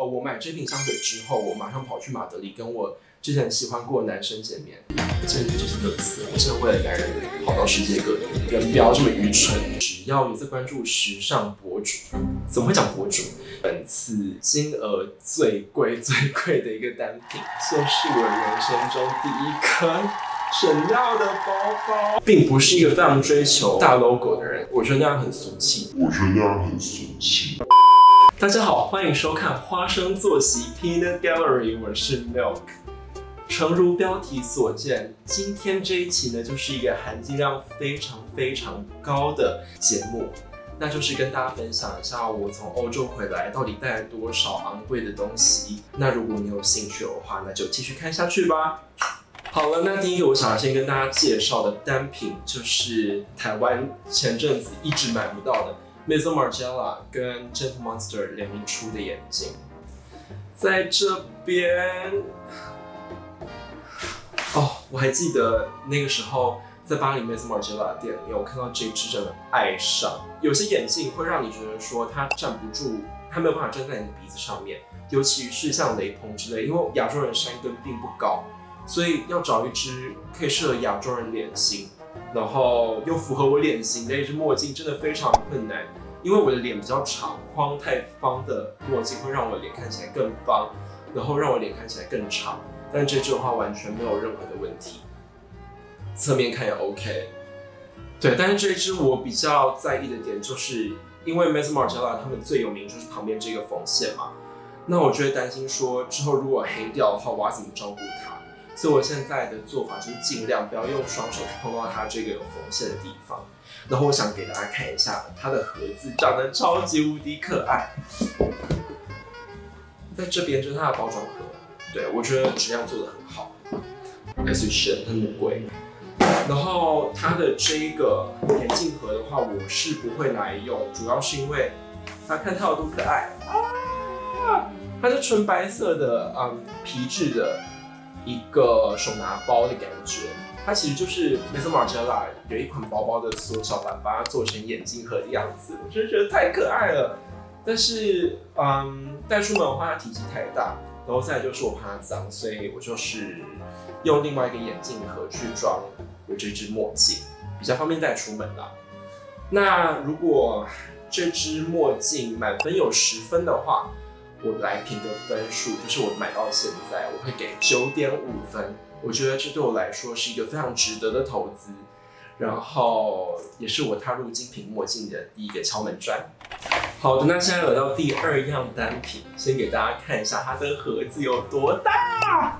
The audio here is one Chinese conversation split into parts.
我买这瓶香水之后，我马上跑去马德里跟我之前喜欢过的男生见面，真的就是乐死！我真的为了男人跑到世界各地，人不要这么愚蠢。只要有在关注时尚博主，怎么会讲博主？本次金额最贵的一个单品，就是我人生中第一颗Chanel 的包包，并不是一个非常追求大 logo 的人，我觉得那样很俗气。大家好，欢迎收看花生坐席 Peanut Gallery， 我是 Milk。诚如标题所见，今天这一期呢，就是一个含金量非常高的节目，那就是跟大家分享一下我从欧洲回来到底带来多少昂贵的东西。那如果你有兴趣的话，那就继续看下去吧。好了，那第一个我想要先跟大家介绍的单品，就是台湾前阵子一直买不到的 Maison Margiela 跟 Gentle Monster 联名出的眼镜。在这边，我还记得那个时候在巴黎 Maison Margiela 店里面，我看到这支真的爱上。有些眼镜会让你觉得说它站不住，它没有办法站在你的鼻子上面，尤其是像雷朋之类，因为亚洲人山根并不高。所以要找一支可以适合亚洲人脸型，然后又符合我脸型的一支墨镜，真的非常困难。因为我的脸比较长，框太方的墨镜会让我脸看起来更方，然后让我脸看起来更长。但这支的话完全没有任何的问题，侧面看也 OK。对，但是这一支我比较在意的点，就是因为 Maison Margiela 他们最有名就是旁边这个缝线嘛，那我就会担心说之后如果黑掉的话，我要怎么照顾它？所以我现在的做法就是尽量不要用双手去碰到它这个有缝线的地方。然后我想给大家看一下它的盒子，长得超级无敌可爱。在这边就是它的包装盒，对，我觉得质量做得很好，还是选那么贵。然后它的这一个眼镜盒的话，我是不会拿来用，主要是因为大家看它有多可爱啊！它是纯白色的，皮质的。一个手拿包的感觉，它其实就是 Maison Margiela 有一款包包的缩小版，把它做成眼镜盒的样子，我真的觉得太可爱了。但是，带出门的话，它体积太大，然后再来就是我怕它脏，所以我就是用另外一个眼镜盒去装我这支墨镜，比较方便带出门啦。那如果这支墨镜满分有10分的话，我来评个分数，就是我买到现在，我会给9.5分。我觉得这对我来说是一个非常值得的投资，然后也是我踏入精品墨镜的第一个敲门砖。好的，那现在来到第2样单品，先给大家看一下它的盒子有多大。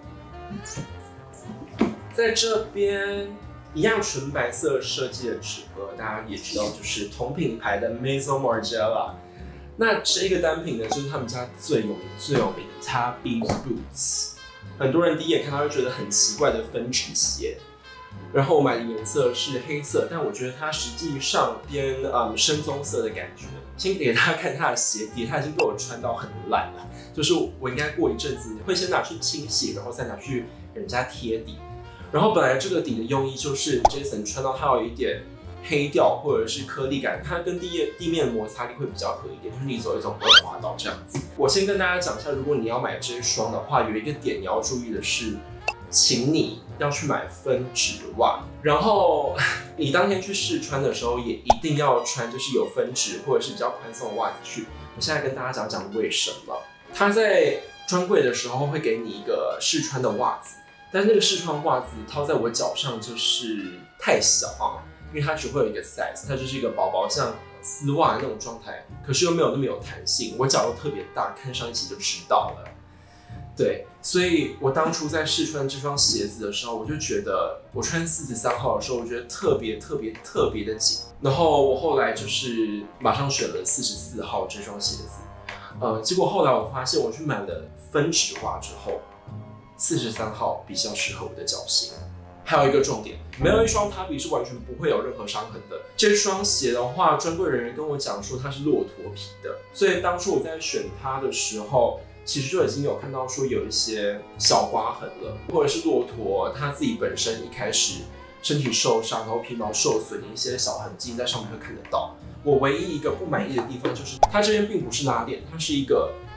在这边一样纯白色设计的纸盒，大家也知道，就是同品牌的 Maison Margiela。那这个单品呢，就是他们家最有名的 Tabi Boots。很多人第一眼看到会觉得很奇怪的分趾鞋，然后我买的颜色是黑色，但我觉得它实际上偏深棕色的感觉。先给大家看它的鞋底，它已经被我穿到很烂了，就是我应该过一阵子会先拿去清洗，然后再拿去给人家贴底。然后本来这个底的用意就是这层穿到它有一点黑掉或者是颗粒感，它跟地面摩擦力会比较合一点，就是你走一走不会滑倒这样子。我先跟大家讲一下，如果你要买这双的话，有一个点你要注意的是，请你要去买分趾袜，然后你当天去试穿的时候也一定要穿就是有分趾或者是比较宽松的袜子去。我现在跟大家讲为什么。它在专柜的时候会给你一个试穿的袜子，但是那个试穿袜子套在我脚上就是太小啊。因为它只会有一个 size， 它就是一个薄薄像丝袜的那种状态，可是又没有那么有弹性。我脚又特别大，看上一起就知道了。对，所以我当初在试穿这双鞋子的时候，我就觉得我穿43号的时候，我觉得特别的紧。然后我后来就是马上选了44号这双鞋子。结果后来我发现我去买了分趾袜之后，43号比较适合我的脚型。还有一个重点，没有一双Tabi是完全不会有任何伤痕的。这双鞋的话，专柜人员跟我讲说它是骆驼皮的，所以当初我在选它的时候，其实就已经有看到说有一些小刮痕了，或者是骆驼它自己本身一开始身体受伤，然后皮毛受损的一些小痕迹在上面会看得到。我唯一一个不满意的地方就是它这边并不是拉链，它是一个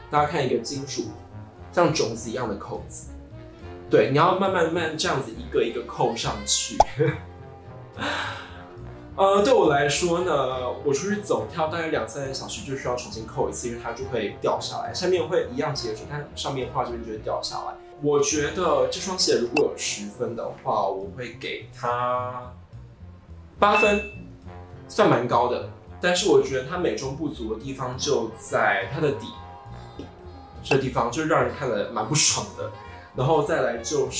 大家看一个金属像种子一样的扣子，对，你要慢慢这样子一个一个扣上去。对我来说呢，我出去走跳大概2-3个小时就需要重新扣一次，因为它就会掉下来，下面会一样结束，但上面画这边就会掉下来。我觉得这双鞋如果有10分的话，我会给它8分，算蛮高的。但是我觉得它美中不足的地方就在它的底，这地方就让人看了蛮不爽的。然后再来就是，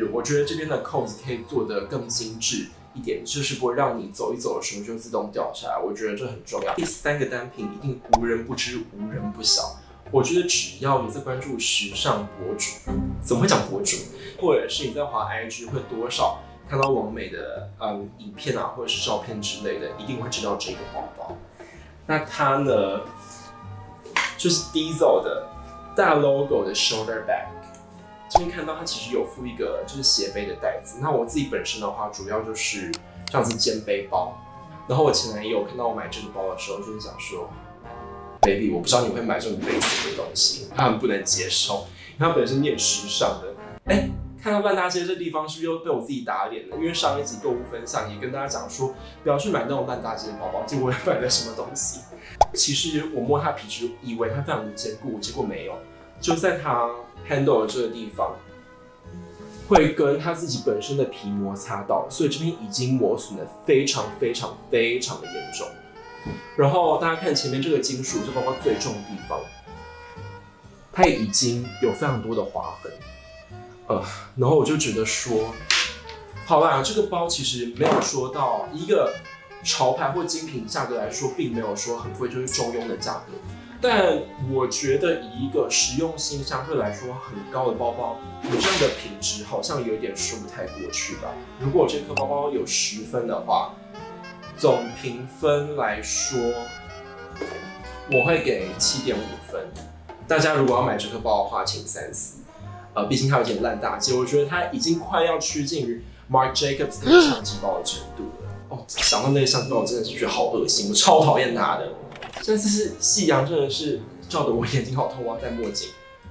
我觉得这边的扣子可以做得更精致一点，就是不会让你走一走的时候就自动掉下来。我觉得这很重要。第3个单品一定无人不知，无人不晓。我觉得只要你在关注时尚博主，怎么会讲博主，或者是你在滑 IG 会多少看到网美的影片啊，或者是照片之类的，一定会知道这个包包。那它呢，就是 Diesel 的大 logo 的 shoulder bag。这边看到它其实有附一个就是斜背的袋子。那我自己本身的话，主要就是这样子肩背包。然后我前男友看到我买这个包的时候，就是想说 ，baby， 我不知道你会买这种类似的东西，他很不能接受，因为他本身念时尚的。看到烂大街这地方是不是又被我自己打脸了？因为上一集购物分享也跟大家讲说，不要去买那种烂大街的包包，结果我买了什么东西？其实我摸它皮质，以为它非常的坚固，结果没有，就在它 handle 的这个地方，会跟它自己本身的皮摩擦到，所以这边已经磨损的非常的严重。然后大家看前面这个金属，这包包最重的地方，它已经有非常多的划痕。然后我就觉得说，好啦，这个包其实没有说到一个潮牌或精品价格来说，并没有说很贵，就是中庸的价格。但我觉得以一个实用性相对来说很高的包包，有这样的品质，好像有点说不太过去吧。如果这颗包包有10分的话，总评分来说，我会给7.5分。大家如果要买这颗包的话，请3思。毕竟它有点烂大街，我觉得它已经快要趋近于 Marc Jacobs 那个相机包的程度了。想到那个相机包，我真的是觉得好恶心，我超讨厌它的。这次是夕阳，真的是照得我眼睛好痛，我要戴墨镜。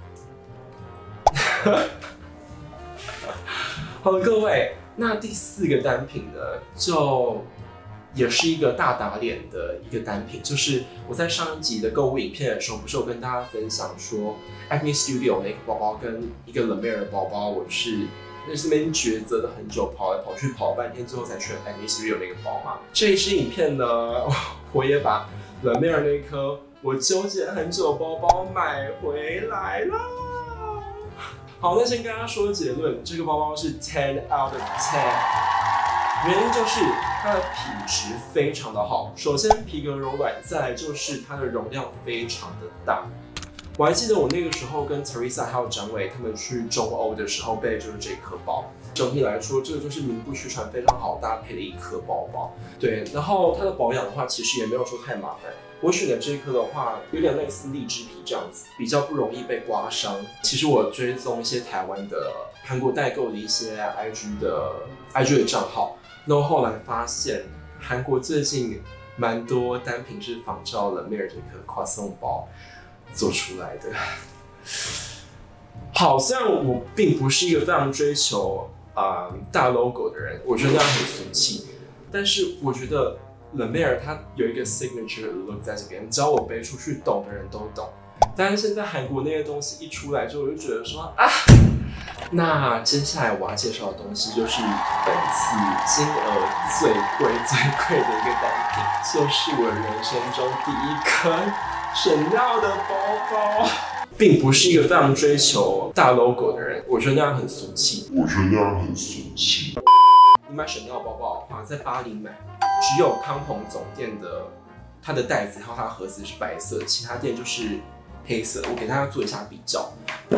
好了，各位，那第4个单品呢，就也是一个大打脸的一个单品，就是我在上一集的购物影片的时候，不是有跟大家分享说 Acne Studio 那个包包跟一个 La Mer 的包包，我是那边抉择了很久，跑来跑去跑了半天，最后才选 Acne Studio 那个包嘛。这一支影片呢，我也把 La Mer 那颗我纠结很久的包包买回来了。好，那先跟大家说结论，这个包包是10 out of 10。原因就是它的品质非常的好，首先皮革柔软，再来就是它的容量非常的大。我还记得我那个时候跟 Teresa 还有展伟他们去中欧的时候背就是这颗包。整体来说，这个就是名不虚传、非常好搭配的一颗包包。对，然后它的保养的话，其实也没有说太麻烦。我选的这一颗的话，有点类似荔枝皮这样子，比较不容易被刮伤。其实我追踪一些台湾的韩国代购的一些 IG 的账号。然后后来发现，韩国最近蛮多单品是仿照了 Mer 这颗 Croissant 包做出来的。好像我并不是一个非常追求大 logo 的人，我觉得那样很俗气。但是我觉得 La Mer 它有一个 signature look 在这边，只要我背出去，懂的人都懂。但是现在韩国那些东西一出来之后，我就觉得说那接下来我要介绍的东西就是本次金额最贵的一个单品，就是我人生中第一颗Chanel的包包。并不是一个非常追求大 logo 的人，我觉得那样很俗气。你买Chanel包包的话，在巴黎买，只有康朋总店的它的袋子还有它的盒子是白色，其他店就是黑色。我给大家做一下比较。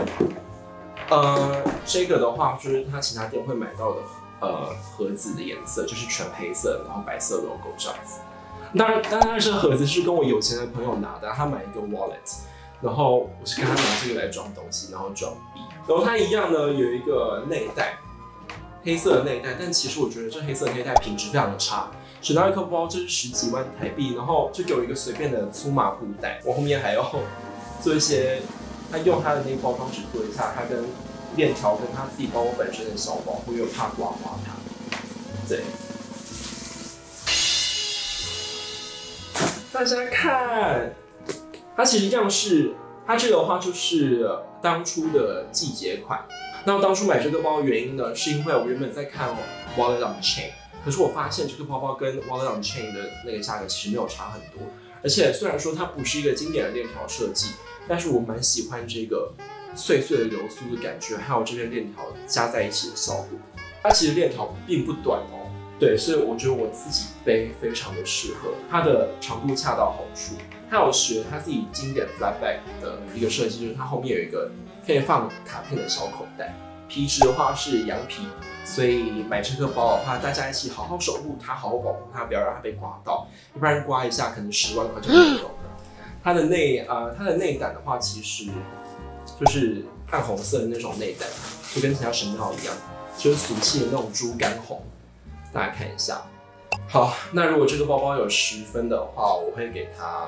这个的话就是它其他店会买到的盒子的颜色就是全黑色，然后白色 logo 这样子。当然这盒子是跟我有钱的朋友拿的，他买一个 wallet， 然后我是跟他拿这个来装东西，然后装币。然后它一样呢有一个内袋，黑色的内袋，但其实我觉得这黑色的内袋品质非常的差。选到一颗包就是10几万台币，然后就给我一个随便的粗麻布袋，我后面还要做一些他用他的那个包装纸做一下，他跟链条跟他自己包包本身的小保护，又怕刮花它。对，大家看，它其实样式，它这个的话就是当初的季节款。那我当初买这个包的原因呢，是因为我原本在看Wallet on Chain， 可是我发现这个包包跟 Wallet on Chain 的那个价格其实没有差很多。而且虽然说它不是一个经典的链条设计，但是我蛮喜欢这个碎碎的流苏的感觉，还有这边链条加在一起的效果。它其实链条并不短哦，对，所以我觉得我自己背非常的适合，它的长度恰到好处。它有学它自己经典 flat bag 的一个设计，就是它后面有一个可以放卡片的小口袋。皮质的话是羊皮，所以买这个包的话，大家一起好好守护它，好好保护它，不要让它被刮到，要不然刮一下可能10万块就没有了。它的内胆的话，其实就是暗红色的那种内胆，就跟其他神庙一样，就是俗气的那种猪肝红。大家看一下。好，那如果这个包包有10分的话，我会给它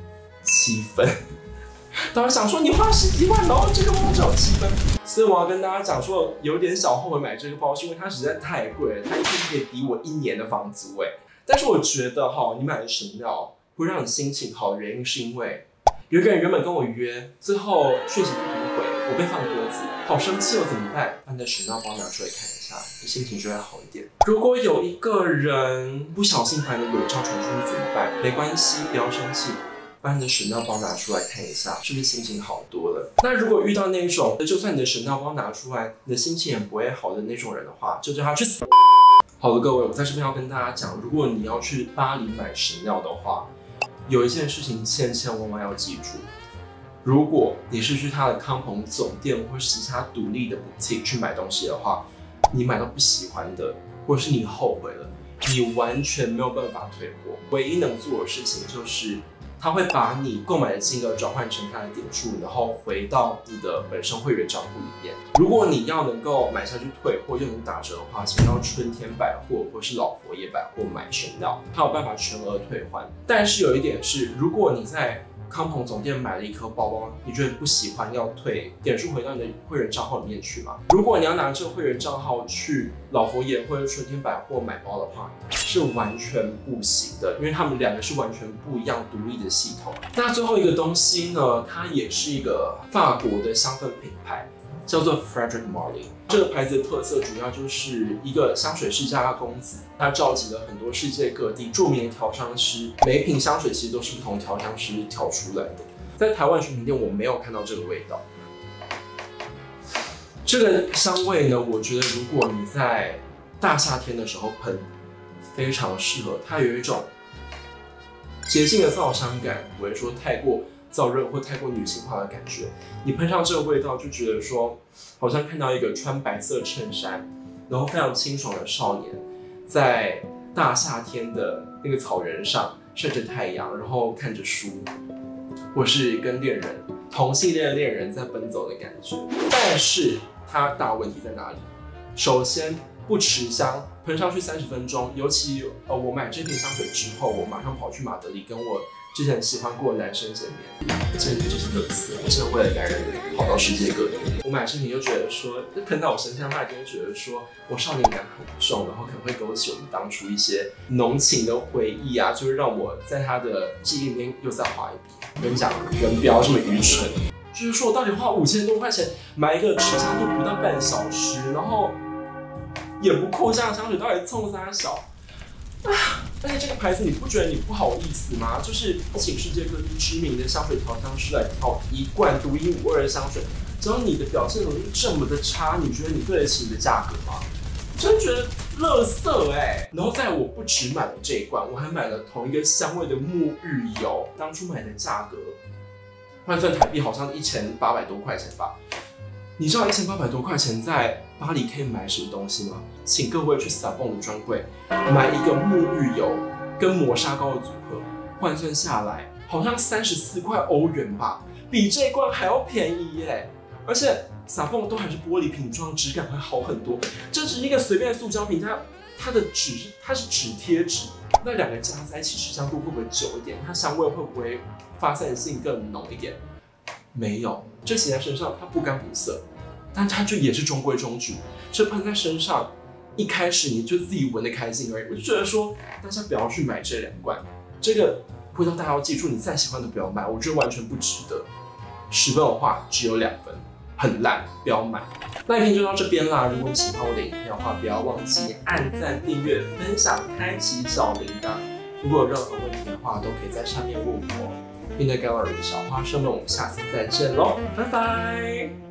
7分。当然想说你花10几万，然后这个包只有7分，所以我要跟大家讲说，有点小后悔买这个包，是因为它实在太贵了，它一天可以抵我1年的房租哎。但是我觉得哈，你买的Chanel会让你心情好的原因，是因为有一个人原本跟我约，最后讯息不读回，我被放鸽子，好生气哦，怎么办？把你的Chanel包拿出来看一下，你心情就会好一点。如果有一个人不小心把你的伪照传出去怎么办？没关系，不要生气。把你的Chanel包拿出来看一下，是不是心情好多了？那如果遇到那种，就算你的Chanel包拿出来，你的心情也不会好的那种人的话，就叫他去死。好的，各位，我在这边要跟大家讲，如果你要去巴黎买Chanel的话，有一件事情千万要记住：如果你是去他的康朋总店或是其他独立的 boutique 去买东西的话，你买到不喜欢的，或是你后悔了，你完全没有办法退货。唯一能做的事情就是，他会把你购买的金额转换成他的点数，然后回到你的本身会员账户里面。如果你要能够买下去退货又能打折的话，请到春天百货或是老佛爷百货买Chanel，他有办法全额退换。但是有一点是，如果你在康朋总店买了一颗包包，你觉得不喜欢要退点数回到你的会员账号里面去吗？如果你要拿这个会员账号去老佛爷或者春天百货买包的话，是完全不行的，因为他们两个是完全不一样独立的系统。那最后一个东西呢，它也是一个法国的香氛品牌，叫做 Frédéric Malle。这个牌子的特色主要就是一个香水世家公子，他召集了很多世界各地著名的调香师，每一瓶香水其实都是不同调香师调出来的。在台湾选品店我没有看到这个味道。这个香味呢，我觉得如果你在大夏天的时候喷，非常适合。它有一种洁净的皂香感，不会说太过燥热或太过女性化的感觉。你喷上这个味道，就觉得说，好像看到一个穿白色衬衫，然后非常清爽的少年，在大夏天的那个草原上晒着太阳，然后看着书，或是跟恋人同性恋的恋人在奔走的感觉。但是它大问题在哪里？首先不持香，喷上去30分钟，尤其我买这瓶香水之后，我马上跑去马德里跟我之前喜欢过的男生见面，简直就是乐死！我真的为了感染力跑到世界各地。我买这瓶就觉得说，喷到我身上，他就会觉得说我少年感很重，然后可能会勾起我们当初一些浓情的回忆啊，就是让我在他的记忆里面又再划一笔。我跟你讲，人不要这么愚蠢。就是说我到底花5000多块钱买一个持香度不到半小时，然后也不扩香的香水，到底冲啥小啊？而且这个牌子你不觉得你不好意思吗？就是请世界各地知名的香水调香师来调一罐独一无二的香水，只要你的表现能力这么的差，你觉得你对得起你的价格吗？真觉得垃圾欸！然后在我不只买了这一罐，我还买了同一个香味的沐浴油，当初买的价格换算台币好像1800多块钱吧。你知道1800多块钱在巴黎可以买什么东西吗？请各位去Savon的专柜买一个沐浴油跟磨砂膏的组合，换算下来好像34块欧元吧，比这一罐还要便宜耶！而且Savon都还是玻璃瓶装，质感会好很多。这只是一个随便的塑胶瓶，它的纸它是纸贴纸，那两个加在一起持香度会不会久一点？它香味会不会发散性更浓一点？没有。 这洗在身上它不干不涩，但它就也是中规中矩。这喷在身上，一开始你就自己闻得开心而已。我就觉得说，大家不要去买这2罐，这个味道大家要记住，你再喜欢都不要买，我觉得完全不值得。10分的话只有2分，很烂，不要买。那影片就到这边啦。如果你喜欢我的影片的话，不要忘记按赞、订阅、分享、开启小铃铛。如果有任何问题的话，都可以在上面问我。Peanut Gallery 小花生们，我们下次再见喽，拜拜。